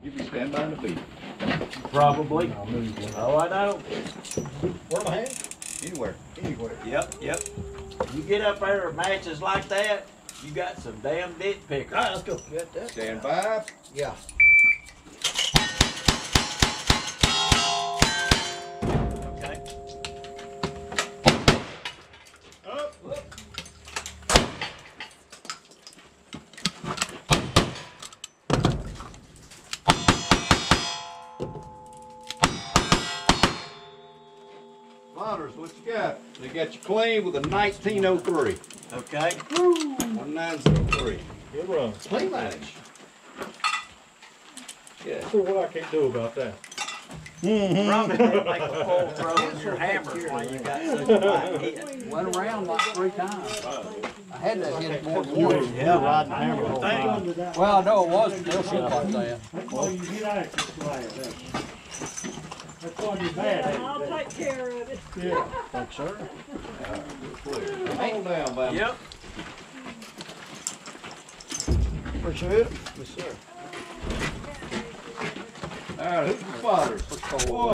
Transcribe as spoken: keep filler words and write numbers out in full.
You can stand by the beat. Probably. Oh, I know. Where my hand? Anywhere, anywhere. Yep, yep. You get up there with matches like that, you got some damn ditch pickers. All right, let's go. Get that. Stand by. Yeah. Okay. Up, up. Plotters, what you got? They got you clean with a nineteen oh three. Okay. one nine zero three. Good run. Clean manage. Yeah. See what I can't do about that. Probably didn't make a full throw in your hammer while you got such a light hit. Went around like three times. I had that hit more than once. Yeah, riding the hammer all the time. Well, I know it was still shit like that. That's why you get access to that. That's why you're bad I'll at take care of it. it. Yeah. Thanks, sir. Hold down, Bama. Yep. Appreciate it. Yes, sir. All right, who's the plotters? Boy,